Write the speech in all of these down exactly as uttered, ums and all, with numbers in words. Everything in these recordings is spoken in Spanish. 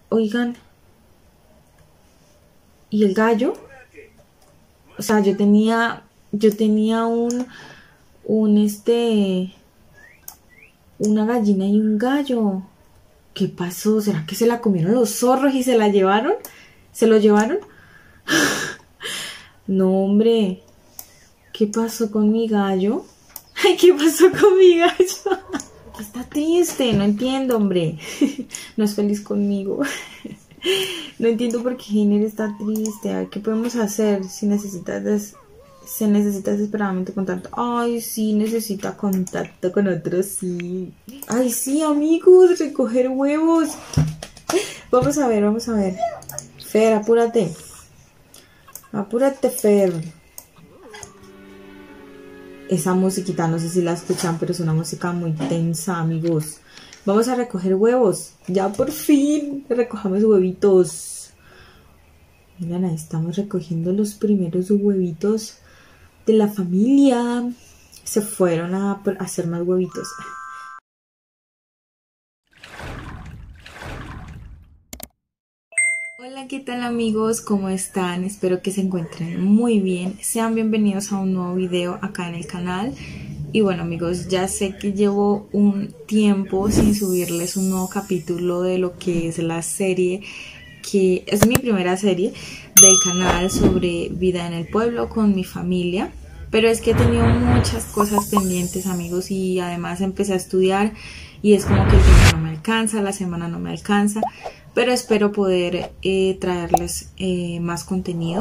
Oigan, ¿y el gallo? O sea, yo tenía, yo tenía un, un este, una gallina y un gallo. ¿Qué pasó? ¿Será que se la comieron los zorros y se la llevaron? ¿Se lo llevaron? No, hombre. ¿Qué pasó con mi gallo? Ay, ¿qué pasó con mi gallo? Está triste, no entiendo, hombre. No es feliz conmigo. No entiendo por qué Heiner está triste. A ver, ¿qué podemos hacer si necesitas des... se necesita desesperadamente contacto? Ay, sí, necesita contacto con otros, sí. Ay, sí, amigos, recoger huevos. Vamos a ver, vamos a ver. Fer, apúrate. Apúrate, Fer. Esa musiquita, no sé si la escuchan, pero es una música muy tensa, amigos. Vamos a recoger huevos. Ya por fin recojamos huevitos. Miren, ahí estamos recogiendo los primeros huevitos de la familia. Se fueron a hacer más huevitos. Hola, ¿qué tal, amigos? ¿Cómo están? Espero que se encuentren muy bien. Sean bienvenidos a un nuevo video acá en el canal. Y bueno, amigos, ya sé que llevo un tiempo sin subirles un nuevo capítulo de lo que es la serie, que es mi primera serie del canal sobre vida en el pueblo con mi familia. Pero es que he tenido muchas cosas pendientes, amigos, y además empecé a estudiar y es como que el tiempo no me alcanza, la semana no me alcanza. Pero espero poder eh, traerles eh, más contenido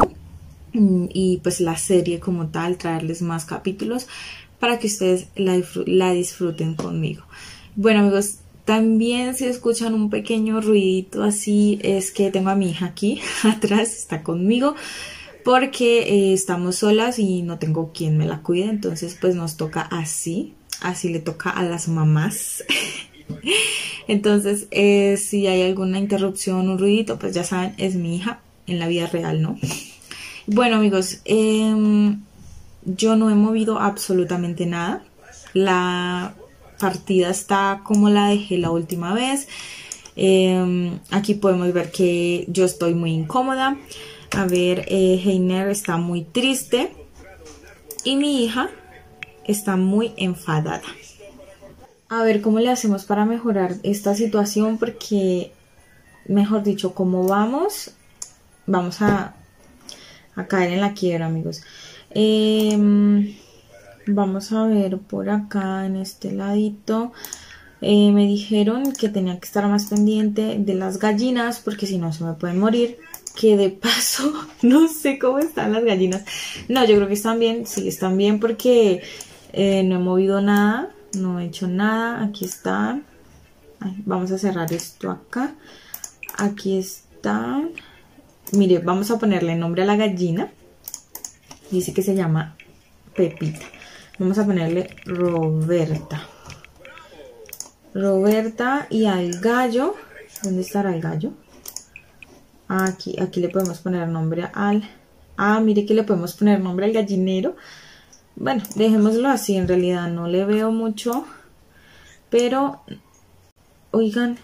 y pues la serie como tal, traerles más capítulos para que ustedes la, la disfruten conmigo. Bueno, amigos, también si escuchan un pequeño ruidito así, es que tengo a mi hija aquí atrás, está conmigo, porque eh, estamos solas y no tengo quien me la cuide, entonces pues nos toca así, así le toca a las mamás. Entonces, eh, si hay alguna interrupción, un ruidito, pues ya saben, es mi hija en la vida real, ¿no? Bueno, amigos, eh, yo no he movido absolutamente nada. La partida está como la dejé la última vez. Eh, aquí podemos ver que yo estoy muy incómoda. A ver, eh, Heiner está muy triste y mi hija está muy enfadada. A ver cómo le hacemos para mejorar esta situación, porque, mejor dicho, como vamos, vamos a, a caer en la quiebra, amigos. Eh, vamos a ver por acá, en este ladito. Eh, me dijeron que tenía que estar más pendiente de las gallinas, porque si no se me pueden morir. Que de paso, no sé cómo están las gallinas. No, yo creo que están bien, sí, están bien, porque eh, no he movido nada. No he hecho nada, aquí está. Ay, vamos a cerrar esto acá. Aquí está. Mire, vamos a ponerle nombre a la gallina. Dice que se llama Pepita. Vamos a ponerle Roberta. Roberta. Y al gallo, ¿dónde estará el gallo? Aquí, aquí le podemos poner nombre al... Ah, mire que le podemos poner nombre al gallinero. Bueno, dejémoslo así, en realidad no le veo mucho, pero, oigan,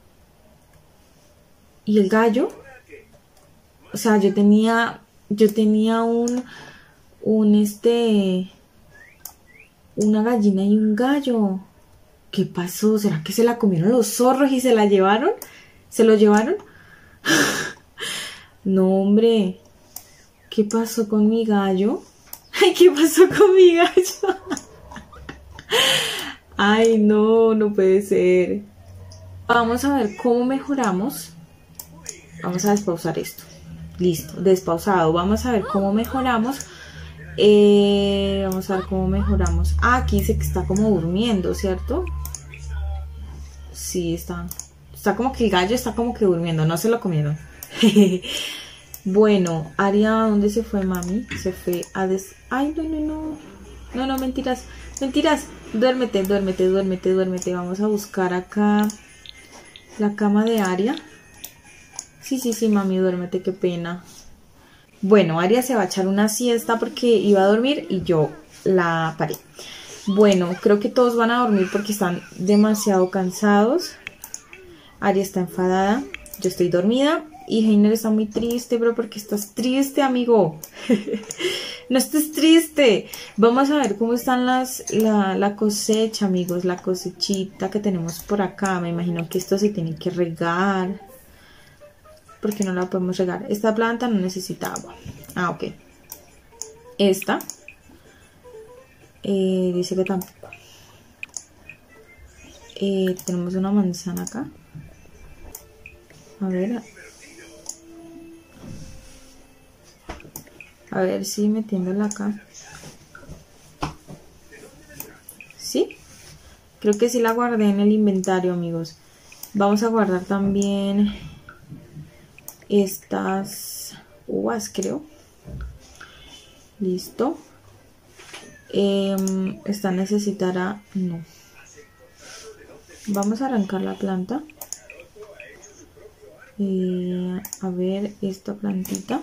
¿y el gallo? O sea, yo tenía, yo tenía un, un este, una gallina y un gallo. ¿Qué pasó? ¿Será que se la comieron los zorros y se la llevaron? ¿Se lo llevaron? No, hombre, ¿qué pasó con mi gallo? Ay, ¿qué pasó con mi gallo? Ay, no, no puede ser. Vamos a ver cómo mejoramos. Vamos a despausar esto. Listo, despausado. Vamos a ver cómo mejoramos. Eh, vamos a ver cómo mejoramos. Ah, aquí dice que está como durmiendo, ¿cierto? Sí, está. Está como que el gallo está como que durmiendo. No se lo comieron. Bueno, Aria, ¿dónde se fue, mami? Se fue a des... Ay, no, no, no. No, no, mentiras. Mentiras. Duérmete, duérmete, duérmete, duérmete. Vamos a buscar acá la cama de Aria. Sí, sí, sí, mami, duérmete, qué pena. Bueno, Aria se va a echar una siesta porque iba a dormir y yo la paré. Bueno, creo que todos van a dormir porque están demasiado cansados. Aria está enfadada. yo estoy dormida y Heiner está muy triste. Pero ¿por qué estás triste, amigo? No estés triste. Vamos a ver cómo están las la, la cosecha, amigos. La cosechita que tenemos por acá. Me imagino que esto se tiene que regar. Porque no la podemos regar. Esta planta no necesita agua. Ah, ok. Esta eh, dice que tampoco. Eh, tenemos una manzana acá. A ver. A ver si metiéndola acá. ¿Sí? Creo que sí la guardé en el inventario, amigos. Vamos a guardar también estas uvas, creo. Listo. Eh, esta necesitará... No. Vamos a arrancar la planta. Eh, a ver, esta plantita.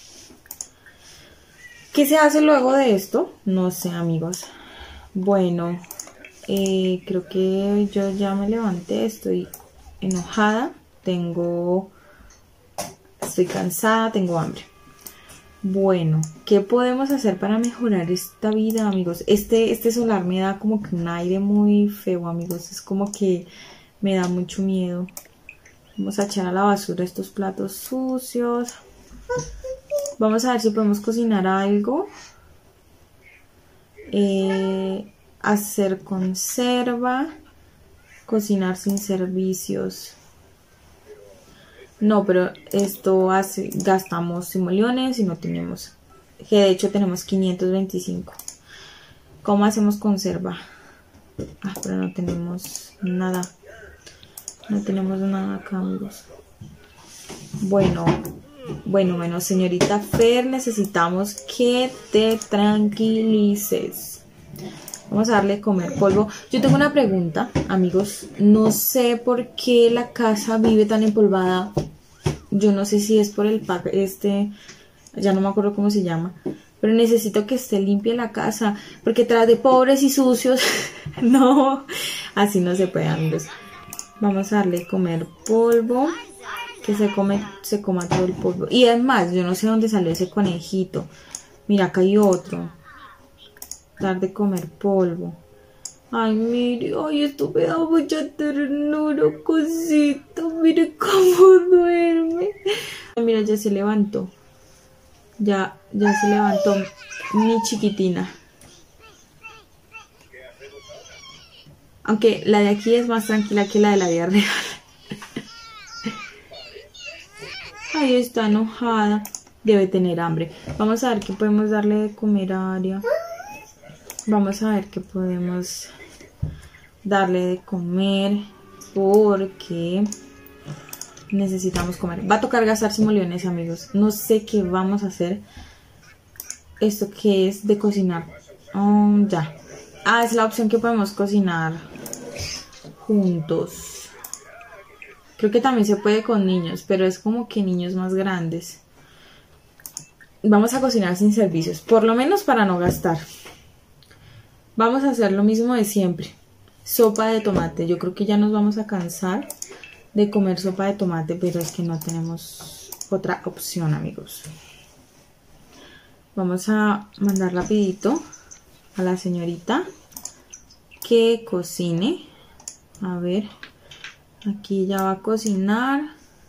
¿Qué se hace luego de esto? No sé, amigos. Bueno, eh, creo que yo ya me levanté. Estoy enojada. Tengo... Estoy cansada, tengo hambre. Bueno, ¿qué podemos hacer para mejorar esta vida, amigos? Este, este solar me da como que un aire muy feo, amigos. Es como que me da mucho miedo. Vamos a echar a la basura estos platos sucios. Vamos a ver si podemos cocinar algo. Eh, hacer conserva. Cocinar sin servicios. No, pero esto hace, gastamos simoleones y no tenemos, que de hecho tenemos quinientos veinticinco. ¿Cómo hacemos conserva? Ah, pero no tenemos nada. No tenemos nada acá, amigos. Bueno, bueno, bueno, señorita Fer, necesitamos que te tranquilices. Vamos a darle comer polvo. Yo tengo una pregunta, amigos. No sé por qué la casa vive tan empolvada. Yo no sé si es por el pack este, ya no me acuerdo cómo se llama. Pero necesito que esté limpia la casa. Porque tras de pobres y sucios, no, así no se puede, amigos. Vamos a darle comer polvo. Que se come, se coma todo el polvo. Y además, yo no sé dónde salió ese conejito. Mira, acá hay otro. Dar de comer polvo. Ay, mire, ay, esto me da mucha ternura, cosita. Mire cómo duerme. Ay, mira, ya se levantó. Ya, ya se levantó mi chiquitina. Aunque la de aquí es más tranquila que la de la vida real. Ay, está enojada. Debe tener hambre. Vamos a ver qué podemos darle de comer a Aria. Vamos a ver qué podemos darle de comer. Porque necesitamos comer. Va a tocar gastar simoleones, amigos. No sé qué vamos a hacer. Esto que es de cocinar. Um, ya. Ah, es la opción que podemos cocinar juntos. Creo que también se puede con niños, pero es como que niños más grandes. Vamos a cocinar sin servicios, por lo menos para no gastar. Vamos a hacer lo mismo de siempre. Sopa de tomate. Yo creo que ya nos vamos a cansar de comer sopa de tomate, pero es que no tenemos otra opción, amigos. Vamos a mandar rapidito a la señorita que cocine. A ver, aquí ya va a cocinar.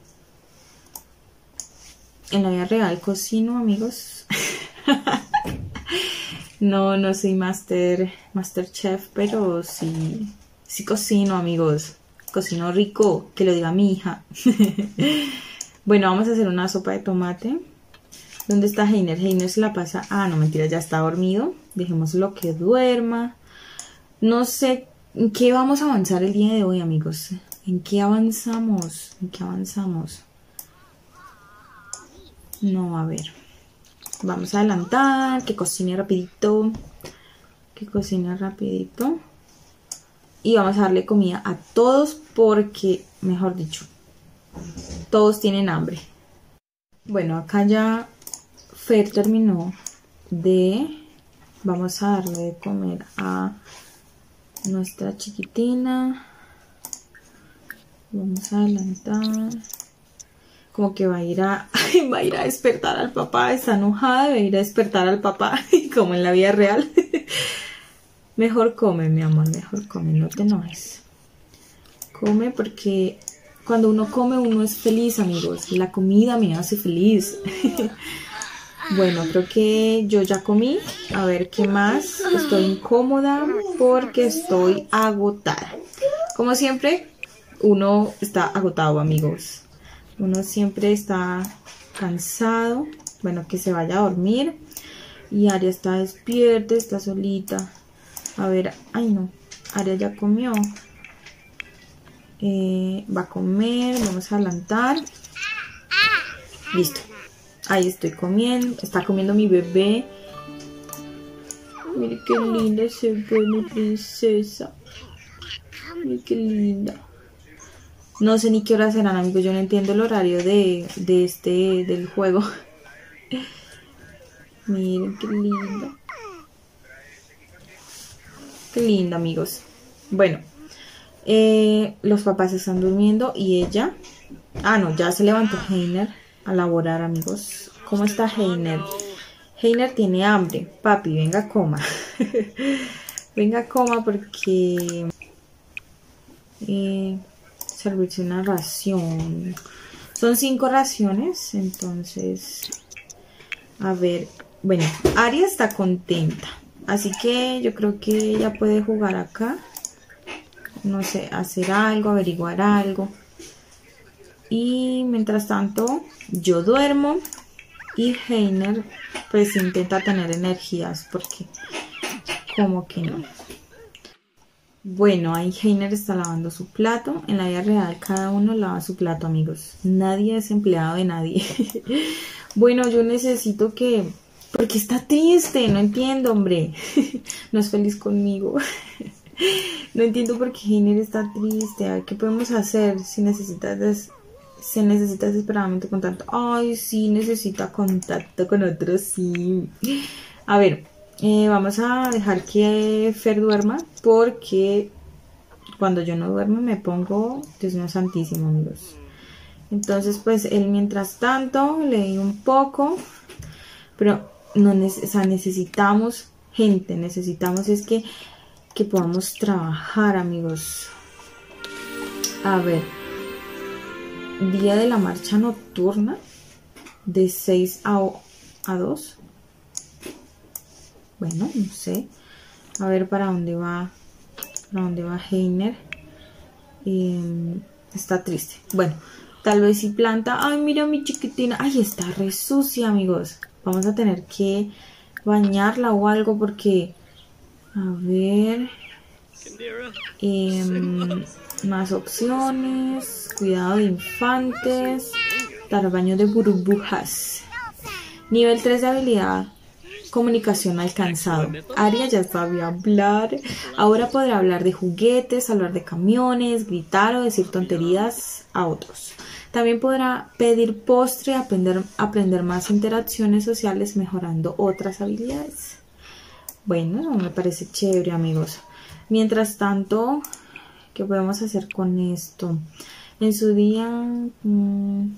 En la vida real cocino, amigos. No, no soy master, master chef, pero sí, sí cocino, amigos. Cocino rico, que lo diga mi hija. Bueno, vamos a hacer una sopa de tomate. ¿Dónde está Heiner? Heiner se la pasa... Ah, no, mentira, ya está dormido. Dejémoslo que duerma. No sé en qué vamos a avanzar el día de hoy, amigos. ¿En qué avanzamos? ¿En qué avanzamos? No, a ver. Vamos a adelantar, que cocine rapidito. Que cocine rapidito. Y vamos a darle comida a todos porque, mejor dicho, todos tienen hambre. Bueno, acá ya Fer terminó de... Vamos a darle de comer a nuestra chiquitina. Vamos a adelantar. como que va a ir a, va a ir a despertar al papá, está enojada, va a ir a despertar al papá, como en la vida real. Mejor come, mi amor, mejor come, no te enojes. Come porque cuando uno come uno es feliz, amigos. La comida me hace feliz. Bueno, creo que yo ya comí. A ver qué más. Estoy incómoda porque estoy agotada. Como siempre, uno está agotado, amigos. Uno siempre está cansado. Bueno, que se vaya a dormir. Y Aria está despierta, está solita. A ver, ay no, Aria ya comió. Eh, va a comer, vamos a adelantar. Listo. Ahí estoy comiendo, está comiendo mi bebé. Mire qué linda se ve mi princesa. Mire qué linda. No sé ni qué hora serán, amigos, yo no entiendo el horario de, de este, del juego. Miren qué linda. Qué linda, amigos. Bueno, eh, los papás están durmiendo y ella... Ah, no, ya se levantó Heiner a laborar, amigos. ¿Cómo está Heiner? Heiner tiene hambre. Papi, venga, coma. Venga, coma porque... Eh, servirse una ración. Son cinco raciones, entonces... A ver, bueno, Aria está contenta. Así que yo creo que ella puede jugar acá. No sé, hacer algo, averiguar algo. Y mientras tanto, yo duermo. Y Heiner pues intenta tener energías porque como que no. Bueno, ahí Heiner está lavando su plato. En la vida real cada uno lava su plato, amigos. Nadie es empleado de nadie. Bueno, yo necesito que... Porque está triste, no entiendo, hombre. No es feliz conmigo. No entiendo por qué Heiner está triste. A ver, ¿qué podemos hacer si necesitas des... se necesita desesperadamente contacto? Ay, sí, necesita contacto con otros, sí. A ver, eh, vamos a dejar que Fer duerma porque cuando yo no duermo me pongo, Dios mío santísimo, amigos. Entonces, pues, él mientras tanto leí un poco, pero... No, o sea, necesitamos gente, necesitamos es que, que podamos trabajar, amigos. A ver, día de la marcha nocturna, de seis a dos. Bueno, no sé. A ver para dónde va, para dónde va Heiner. Eh, está triste. Bueno, tal vez si planta. Ay, mira mi chiquitina. Ay, está re sucia, amigos. Vamos a tener que bañarla o algo porque... A ver... Eh, más opciones. Cuidado de infantes. Dar baño de burbujas. Nivel tres de habilidad. Comunicación alcanzado. Aria ya sabía hablar. Ahora podrá hablar de juguetes, hablar de camiones, gritar o decir tonterías a otros. También podrá pedir postre, aprender, aprender más interacciones sociales, mejorando otras habilidades. Bueno, me parece chévere, amigos. Mientras tanto, ¿qué podemos hacer con esto? En su día... Mmm,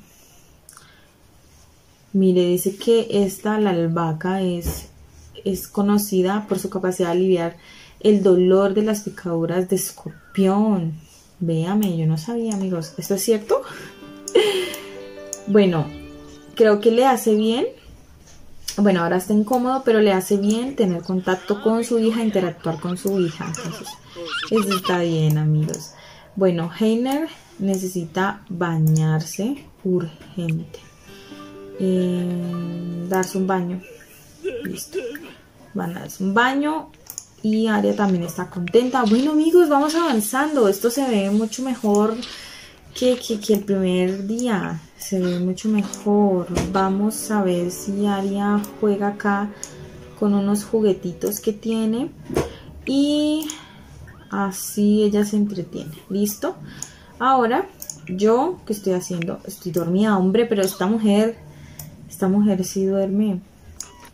mire, dice que esta, la albahaca, es, es conocida por su capacidad de aliviar el dolor de las picaduras de escorpión. Véame, yo no sabía, amigos. ¿Esto es cierto? Bueno, creo que le hace bien. Bueno, ahora está incómodo, pero le hace bien tener contacto con su hija, interactuar con su hija. Entonces, eso está bien, amigos. Bueno, Heiner necesita bañarse urgente. Eh, darse un baño. Listo. Van a darse un baño. Y Aria también está contenta. Bueno, amigos, vamos avanzando. Esto se ve mucho mejor que, que, que el primer día. Se ve mucho mejor. Vamos a ver si Aria juega acá con unos juguetitos que tiene. Y así ella se entretiene. ¿Listo? Ahora, yo, ¿qué estoy haciendo? Estoy dormida, hombre, pero esta mujer... Esta mujer sí duerme.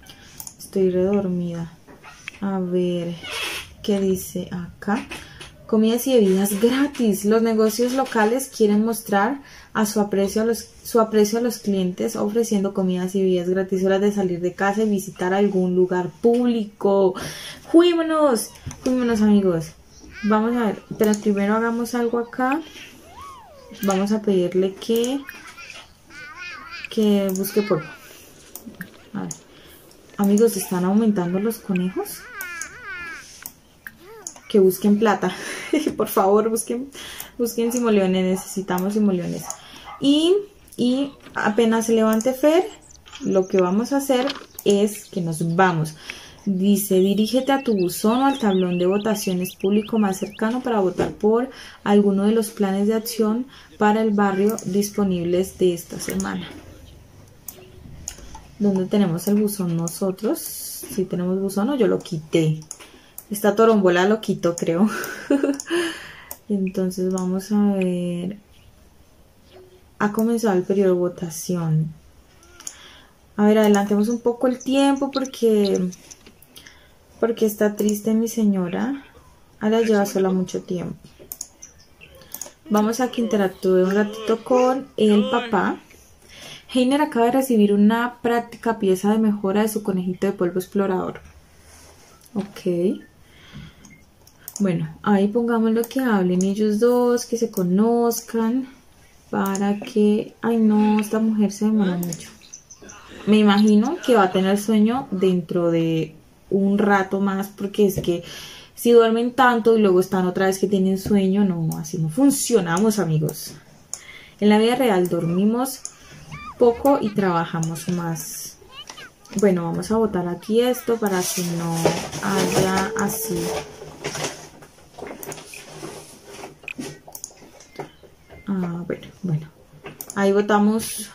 Estoy redormida. A ver, ¿qué dice acá? comidas y bebidas gratis. Los negocios locales quieren mostrar a su aprecio a los, su aprecio a los clientes ofreciendo comidas y bebidas gratis, horas de salir de casa y visitar algún lugar público. ¡Juímonos! ¡Juímonos, amigos! Vamos a ver, pero primero hagamos algo acá. Vamos a pedirle que, que busque por... A ver. Amigos, ¿están aumentando los conejos? Que busquen plata. Por favor, busquen, busquen simoleones. Necesitamos simoleones. Y, y apenas se levante Fer, lo que vamos a hacer es que nos vamos. Dice, dirígete a tu buzón o al tablón de votaciones público más cercano para votar por alguno de los planes de acción para el barrio disponibles de esta semana. ¿Dónde tenemos el buzón nosotros? Si tenemos buzón o yo lo quité. Esta torombola lo quito, creo. Entonces vamos a ver. Ha comenzado el periodo de votación. A ver, adelantemos un poco el tiempo porque... Porque está triste mi señora. Ahora lleva sola mucho tiempo. Vamos a que interactúe un ratito con el papá. Heiner acaba de recibir una práctica pieza de mejora de su conejito de polvo explorador. Ok. Bueno, ahí pongámoslo que hablen ellos dos, que se conozcan. Para que... Ay no, esta mujer se demora mucho. Me imagino que va a tener sueño dentro de un rato más. Porque es que si duermen tanto y luego están otra vez que tienen sueño, no, así no funcionamos, amigos. En la vida real dormimos poco y trabajamos más. Bueno, vamos a botar aquí esto para que no haya así. Ah, bueno, bueno. Ahí botamos.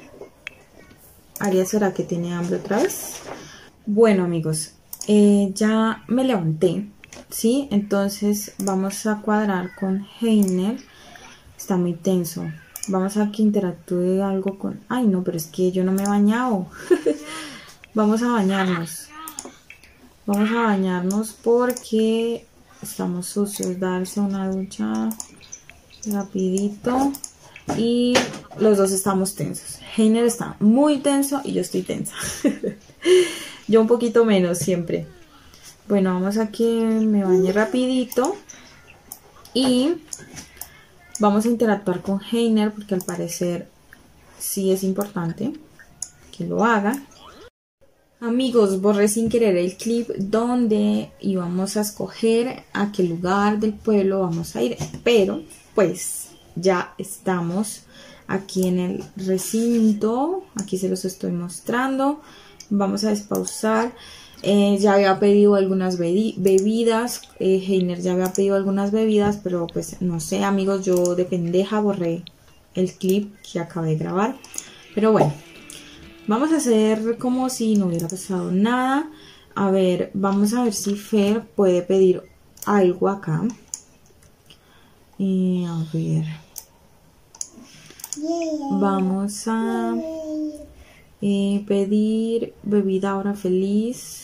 Aria, ¿será que tiene hambre otra vez? Bueno, amigos, eh, ya me levanté, ¿sí? Entonces vamos a cuadrar con Heiner. Está muy tenso. Vamos a que interactúe algo con... Ay, no, pero es que yo no me he bañado. Vamos a bañarnos. Vamos a bañarnos porque estamos sucios. Darse una ducha rapidito. Y los dos estamos tensos. Heiner está muy tenso y yo estoy tensa. Yo un poquito menos siempre. Bueno, vamos a que me bañe rapidito. Y... vamos a interactuar con Heiner porque al parecer sí es importante que lo haga. Amigos, borré sin querer el clip donde íbamos a escoger a qué lugar del pueblo vamos a ir. Pero pues ya estamos aquí en el recinto. Aquí se los estoy mostrando. Vamos a despausar. Eh, ya había pedido algunas bebidas, eh, Heiner ya había pedido algunas bebidas, pero pues no sé, amigos, yo de pendeja borré el clip que acabé de grabar. Pero bueno, vamos a hacer como si no hubiera pasado nada. A ver, vamos a ver si Fer puede pedir algo acá. Y a ver, vamos a eh, pedir bebida hora feliz.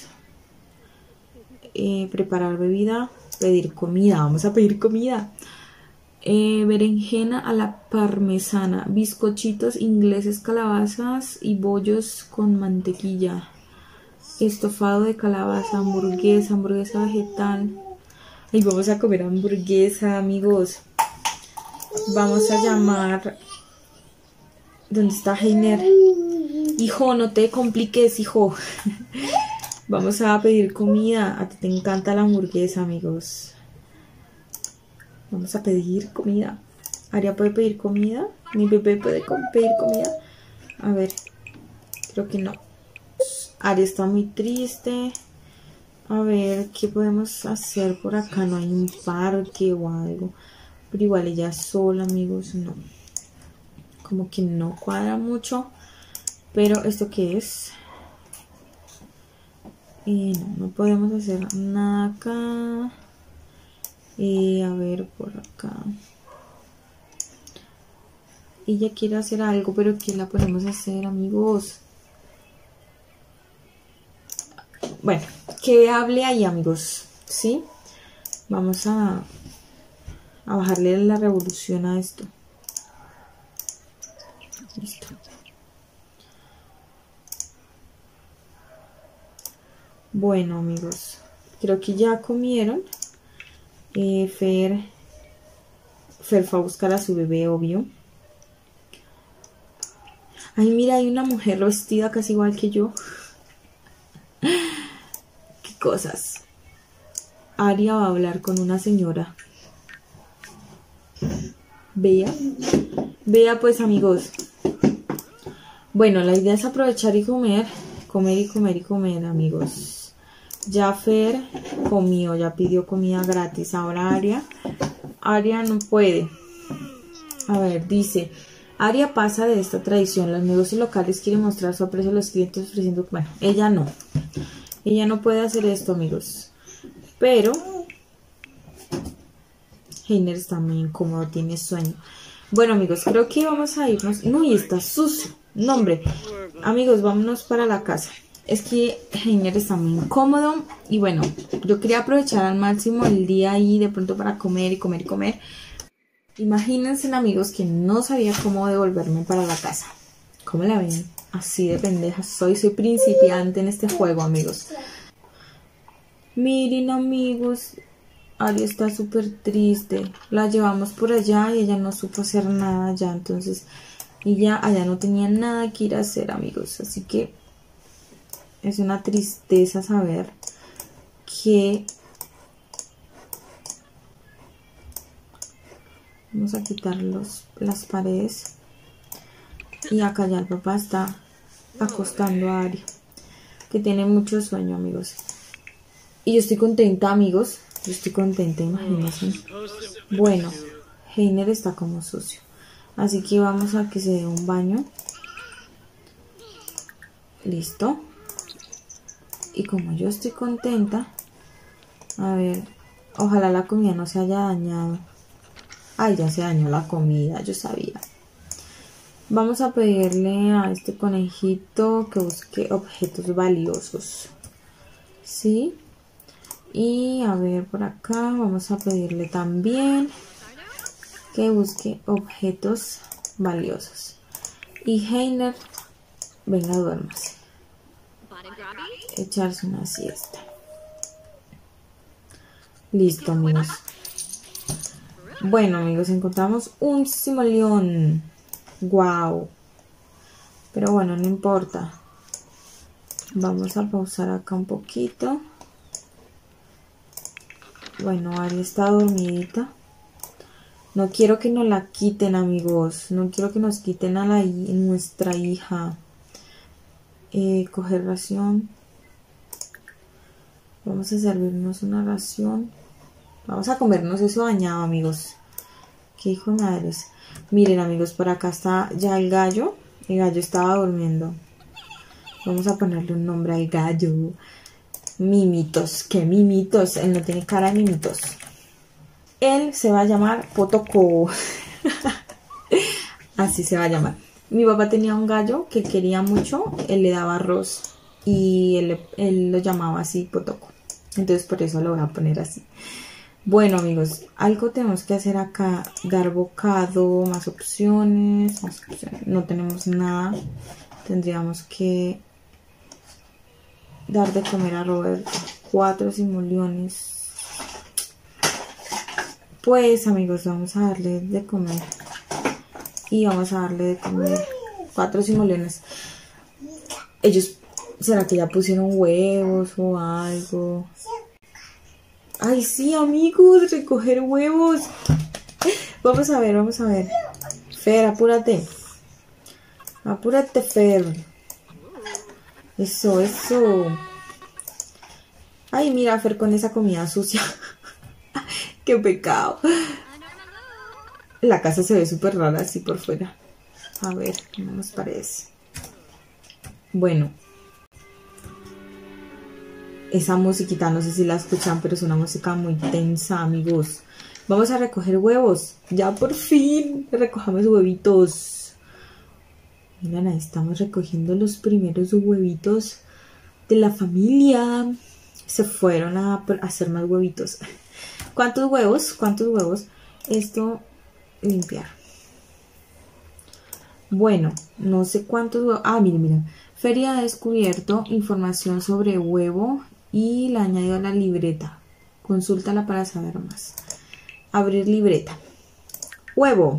Eh, preparar bebida, pedir comida, vamos a pedir comida. Eh, berenjena a la parmesana, bizcochitos ingleses, calabazas y bollos con mantequilla, estofado de calabaza, hamburguesa, hamburguesa vegetal. Y vamos a comer hamburguesa, amigos. Vamos a llamar. ¿Dónde está Heiner? Hijo, no te compliques, hijo. Vamos a pedir comida. A ti te encanta la hamburguesa, amigos. Vamos a pedir comida. Aria puede pedir comida. Mi bebé puede pedir comida. A ver. Creo que no. Aria está muy triste. A ver, ¿qué podemos hacer por acá? No hay un parque o algo. Pero igual ella sola, amigos. No. Como que no cuadra mucho. Pero, ¿esto qué es? Y no, no podemos hacer nada acá. Y a ver por acá. Ella quiere hacer algo, pero ¿qué la podemos hacer, amigos? Bueno, que hable ahí, amigos. ¿Sí? Vamos a, a bajarle la revolución a esto. Listo. Bueno, amigos, creo que ya comieron. Eh, Fer, Fer fue a buscar a su bebé, obvio. Ay, mira, hay una mujer vestida casi igual que yo. Qué cosas. Aria va a hablar con una señora. Vea. Vea pues, amigos. Bueno, la idea es aprovechar y comer. Comer y comer y comer, amigos. Ya Fer comió, ya pidió comida gratis. Ahora Aria. Aria no puede. A ver, dice... Aria pasa de esta tradición. Los negocios locales quieren mostrar su aprecio a los clientes ofreciendo... Bueno, ella no. Ella no puede hacer esto, amigos. Pero... Heiner está muy incómodo, tiene sueño. Bueno, amigos, creo que vamos a irnos... No, y está sucio. No, hombre. Amigos, vámonos para la casa. Es que Heiner está muy incómodo. Y bueno, yo quería aprovechar al máximo el día ahí de pronto para comer y comer y comer. Imagínense, amigos, que no sabía cómo devolverme para la casa. ¿Cómo la ven? Así de pendeja soy. Soy principiante en este juego, amigos. Miren, amigos. Aria está súper triste. La llevamos por allá y ella no supo hacer nada allá. Entonces, ella allá no tenía nada que ir a hacer, amigos. Así que es una tristeza saber que... Vamos a quitar los, las paredes. Y acá ya el papá está acostando a Aria, que tiene mucho sueño, amigos. Y yo estoy contenta, amigos. Yo estoy contenta, imagínense. Bueno, Heiner está como sucio. Así que vamos a que se dé un baño. Listo. Y como yo estoy contenta, a ver, ojalá la comida no se haya dañado. Ay, ya se dañó la comida, yo sabía. Vamos a pedirle a este conejito que busque objetos valiosos. ¿Sí? Y a ver, por acá vamos a pedirle también que busque objetos valiosos. Y Heiner, venga, duérmase. Echarse una siesta. Listo, amigos. Bueno, amigos, encontramos un simoleón. Wow. Pero bueno, no importa. Vamos a pausar acá un poquito. Bueno, Aria está dormidita. No quiero que nos la quiten, amigos. No quiero que nos quiten a la, nuestra hija. Eh, coger ración. Vamos a servirnos una ración. Vamos a comernos eso bañado, amigos. Qué hijo de madres. Miren, amigos, por acá está ya el gallo. El gallo estaba durmiendo. Vamos a ponerle un nombre al gallo. Mimitos. ¿Qué mimitos? Él no tiene cara de mimitos. Él se va a llamar Potoco. Así se va a llamar. Mi papá tenía un gallo que quería mucho. Él le daba arroz. Y él, él lo llamaba así, Potoco. Entonces por eso lo voy a poner así. Bueno, amigos, algo tenemos que hacer acá. Dar bocado, más opciones, más opciones. No tenemos nada. Tendríamos que dar de comer a Roberto. Cuatro simoleones. Pues, amigos, vamos a darle de comer. Y vamos a darle de comer cuatro simoleones. Ellos, ¿será que ya pusieron huevos o algo? Ay, sí, amigos, recoger huevos. Vamos a ver, vamos a ver. Fer, apúrate. Apúrate, Fer. Eso, eso. Ay, mira, Fer con esa comida sucia. Qué pecado. La casa se ve súper rara así por fuera. A ver, ¿qué nos parece? Bueno. Esa musiquita, no sé si la escuchan, pero es una música muy tensa, amigos. Vamos a recoger huevos. Ya por fin recojamos huevitos. Miren, ahí estamos recogiendo los primeros huevitos de la familia. Se fueron a hacer más huevitos. ¿Cuántos huevos? ¿Cuántos huevos? esto limpiar. Bueno, no sé cuántos huevos. Ah, miren, miren. Feria ha descubierto información sobre huevo y la ha añadido a la libreta. Consúltala para saber más. Abrir libreta. Huevo.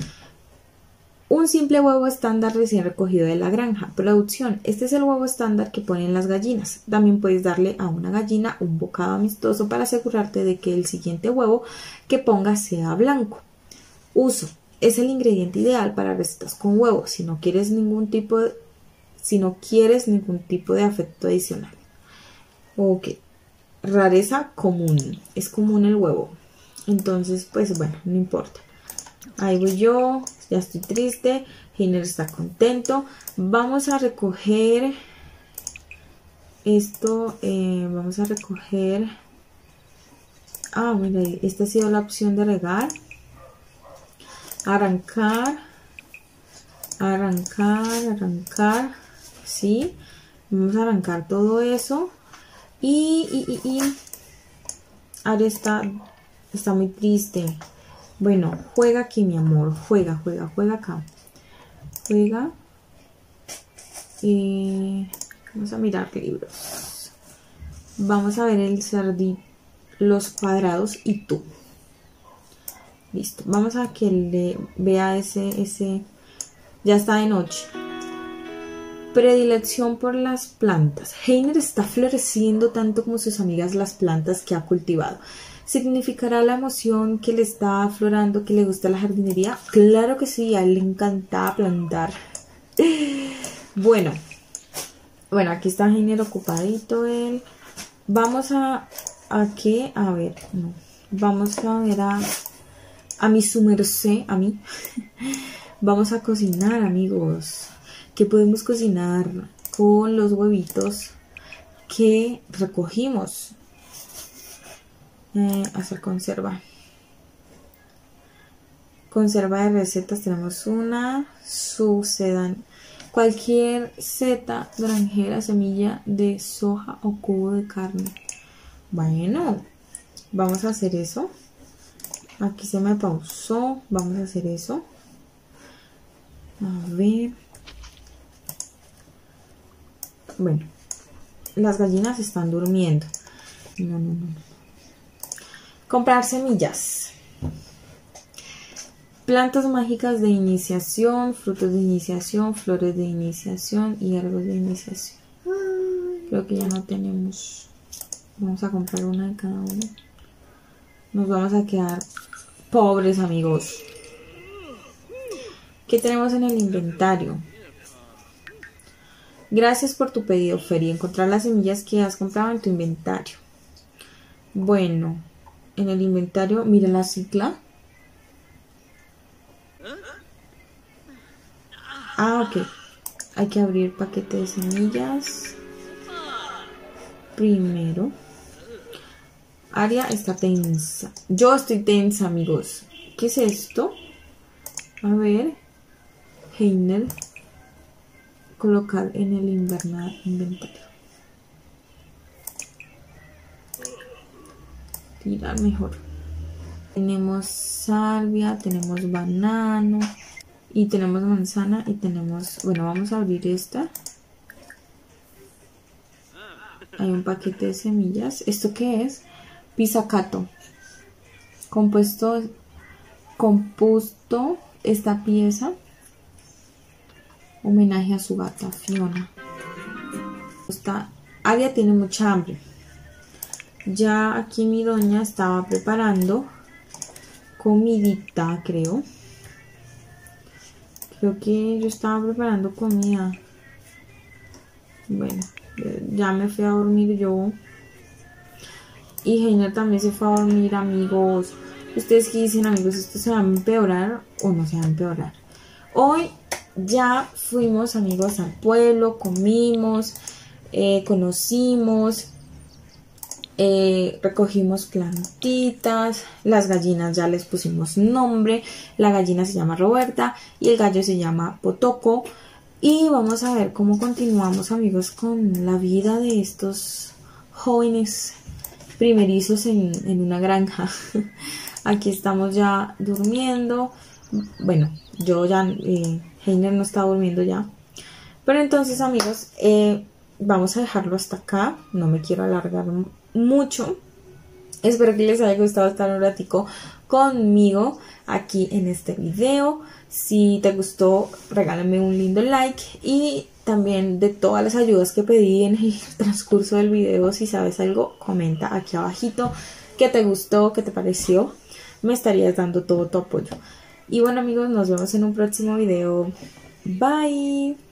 Un simple huevo estándar recién recogido de la granja. Producción. Este es el huevo estándar que ponen las gallinas. También puedes darle a una gallina un bocado amistoso para asegurarte de que el siguiente huevo que pongas sea blanco. Uso. Es el ingrediente ideal para recetas con huevo. Si no quieres ningún tipo de, si no quieres ningún tipo de afecto adicional. Ok. Rareza común. Es común el huevo. Entonces, pues bueno, no importa. Ahí voy yo. Ya estoy triste. Heiner está contento. Vamos a recoger esto. Eh, vamos a recoger. Ah, mira, esta ha sido la opción de regar. Arrancar. Arrancar, arrancar. Sí. Vamos a arrancar todo eso. Y, y, y, y. Ahora está, está muy triste. Bueno, juega aquí, mi amor. Juega, juega, juega acá. Juega. Y vamos a mirar libros. Vamos a ver el cerdito, los cuadrados y tú. Listo. Vamos a que le vea ese, ese. Ya está de noche. Predilección por las plantas. Heiner está floreciendo tanto como sus amigas las plantas que ha cultivado. ¿Significará la emoción que le está aflorando que le gusta la jardinería? Claro que sí, a él le encanta plantar. Bueno, bueno, aquí está Heiner ocupadito él. Vamos a, ¿a qué? A ver, no. Vamos a ver a, a mi su merced, a mí. Vamos a cocinar, amigos. ¿Qué podemos cocinar con los huevitos que recogimos? Eh, hacer conserva. Conserva de recetas tenemos una. Sucedan. Cualquier seta granjera, semilla de soja o cubo de carne. Bueno, vamos a hacer eso. Aquí se me pausó. Vamos a hacer eso. A ver. Bueno, las gallinas están durmiendo. No, no, no. Comprar semillas. Plantas mágicas de iniciación, frutos de iniciación, flores de iniciación y hierbas de iniciación. Creo que ya no tenemos. Vamos a comprar una de cada uno. Nos vamos a quedar pobres, amigos. ¿Qué tenemos en el inventario? Gracias por tu pedido, Feri. Encontrar las semillas que has comprado en tu inventario. Bueno, en el inventario, mira la cicla. Ah, ok. Hay que abrir paquete de semillas. Primero. Aria está tensa. Yo estoy tensa, amigos. ¿Qué es esto? A ver. Heiner. Colocar en el invernal inventario. Tirar mejor. Tenemos salvia, tenemos banano y tenemos manzana y tenemos, bueno, vamos a abrir esta. Hay un paquete de semillas. ¿Esto qué es? Pizzicato. Compuesto, compuesto esta pieza. Homenaje a su gata Fiona. Esta Aria tiene mucha hambre. Ya aquí mi doña estaba preparando comidita, creo. Creo que yo estaba preparando comida. Bueno, ya me fui a dormir yo. Y Heiner también se fue a dormir, amigos. ¿Ustedes qué dicen, amigos? ¿Esto se va a empeorar o no se va a empeorar? Hoy ya fuimos, amigos, al pueblo, comimos, eh, conocimos, eh, recogimos plantitas, las gallinas ya les pusimos nombre, la gallina se llama Roberta y el gallo se llama Potoco. Y vamos a ver cómo continuamos, amigos, con la vida de estos jóvenes primerizos en, en una granja. Aquí estamos ya durmiendo. Bueno, yo ya, eh, Heiner no está durmiendo ya. Pero entonces, amigos, eh, vamos a dejarlo hasta acá. No me quiero alargar mucho. Espero que les haya gustado estar un ratico conmigo aquí en este video. Si te gustó, regálame un lindo like. Y también de todas las ayudas que pedí en el transcurso del video, si sabes algo, comenta aquí abajito qué te gustó, qué te pareció. Me estarías dando todo tu apoyo. Y bueno, amigos, nos vemos en un próximo video. Bye.